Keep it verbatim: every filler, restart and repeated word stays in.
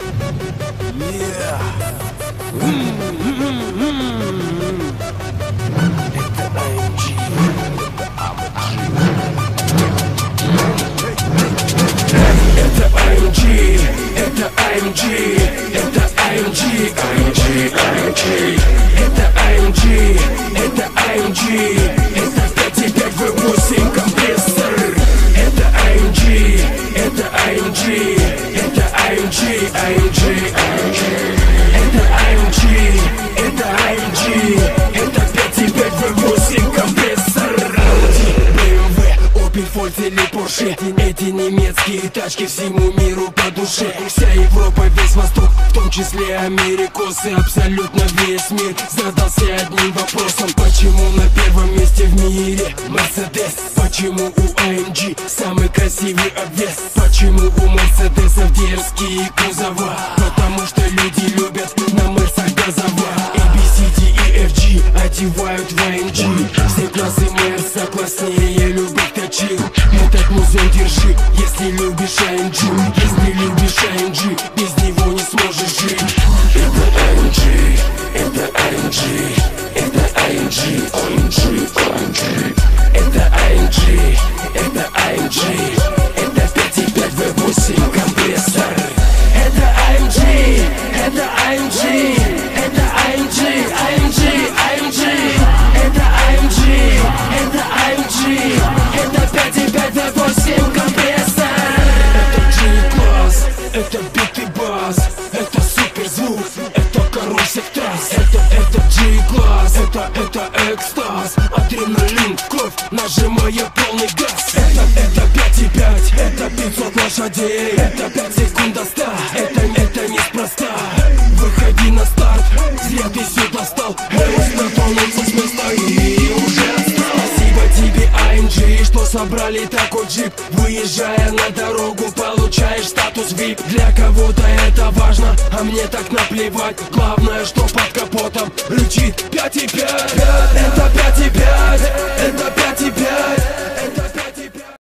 Это эй эм джи, это эй эм джи, эй эм джи, эй эм джи. Это эй эм джи, это эй эм джи, это пять и пять вэ восемь компрессор. Это эй эм джи, это эй эм джи, это эй эм джи, эй эм джи, эй эм джи. Это эй эм джи, это эй эм джи, это пять и пять вэ восемь компрессор. бэ эм вэ, Opel, Volt или Porsche, эти немецкие тачки всему миру по душе. Вся Европа, весь Восток, в том числе америкосы, абсолютно весь мир задался одним вопросом: почему на первом месте в мире Mercedes? Почему у эй эм джи самый красивый обвес? Почему у Мерседесов дерзкие кузова? Потому что люди любят на Мерсах газова. эй би си, ди и эф джи одевают в эй эм джи. Все классы Мерса класснее, я люблю точил. Этот музей держи, если любишь эй эм джи. Если любишь эй эм джи, без него не сможешь жить. Это эй эм джи, это эй эм джи, это эй эм джи, эй эм джи, эй эм джи. Это эй эм джи, это эй эм джи, это пять и пять вэ восемь компрессор. Это эй эм джи, это эй эм джи, это эй эм джи, эй эм джи, эй эм джи. Это эй эм джи, это эй эм джи, это пять и пять вэ восемь компрессор. Это G-класс, это бит и бас, это суперзвук, это карусель трасс. Это, это G-класс, это, это экстаз, адреналин, кровь, нажимая полный газ. Это, это пять и пять, это пятьсот лошадей, это пять секунд до ста, это, это неспроста. Выходи на старт, зря ты сюда стал, стартанулся с места и уже отстал. Спасибо тебе, эй эм джи, что собрали такой джип. Выезжая на дорогу, получаешь статус ви ай пи. Для кого-то это важно, а мне так наплевать. Главное, что под капотом рычит пять и пять.